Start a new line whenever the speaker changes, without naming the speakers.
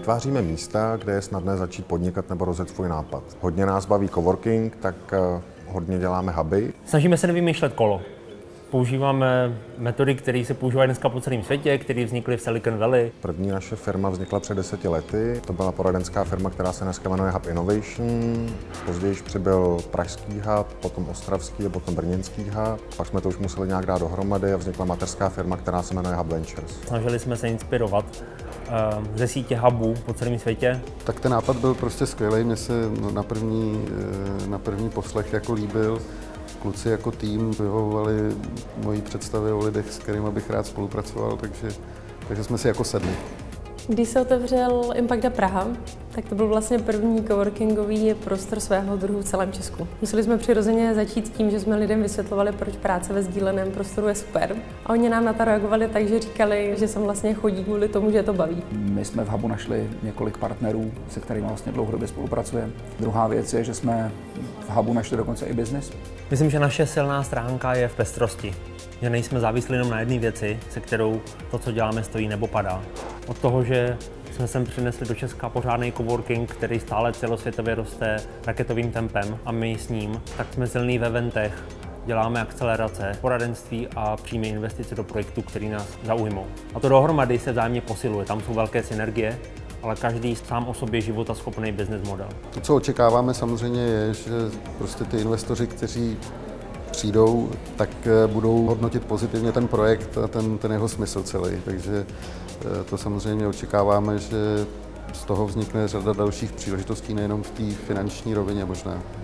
Vytváříme místa, kde je snadné začít podnikat nebo rozjet svůj nápad. Hodně nás baví coworking, tak hodně děláme huby.
Snažíme se nevymýšlet kolo. Používáme metody, které se používají dneska po celém světě, které vznikly v Silicon Valley.
První naše firma vznikla před 10 lety. To byla poradenská firma, která se dneska jmenuje Hub Innovation. Později přibyl pražský hub, potom ostravský a potom brněnský hub. Pak jsme to už museli nějak dát dohromady a vznikla mateřská firma, která se jmenuje Hub Ventures.
Snažili jsme se inspirovat ze sítě hubů po celém světě.
Tak ten nápad byl prostě skvělý, mně se na první poslech jako líbil. Kluci jako tým vyhovovali mojí představy o lidech, s kterými bych rád spolupracoval, takže jsme si jako sedli.
Když se otevřel Impact Hub Praha, tak to byl vlastně první coworkingový prostor svého druhu v celém Česku. Museli jsme přirozeně začít tím, že jsme lidem vysvětlovali, proč práce ve sdíleném prostoru je super. A oni nám na to reagovali tak, že říkali, že sem vlastně chodí kvůli tomu, že je to baví.
My jsme v Hubu našli několik partnerů, se kterými vlastně dlouhodobě spolupracujeme. Druhá věc je, že jsme v Hubu našli dokonce i biznis.
Myslím, že naše silná stránka je v pestrosti. Že nejsme závislí jenom na jedné věci, se kterou to, co děláme, stojí nebo padá. Od toho, že jsme sem přinesli do Česka pořádný coworking, který stále celosvětově roste raketovým tempem a my s ním, tak jsme silní ve eventech, děláme akcelerace, poradenství a přímé investice do projektů, který nás zaujmou. A to dohromady se vzájemně posiluje, tam jsou velké synergie, ale každý sám o sobě životaschopný business model.
To, co očekáváme samozřejmě je, že prostě ty investoři, kteří přijdou, tak budou hodnotit pozitivně ten projekt a ten jeho smysl celý. Takže to samozřejmě očekáváme, že z toho vznikne řada dalších příležitostí, nejenom v té finanční rovině možná.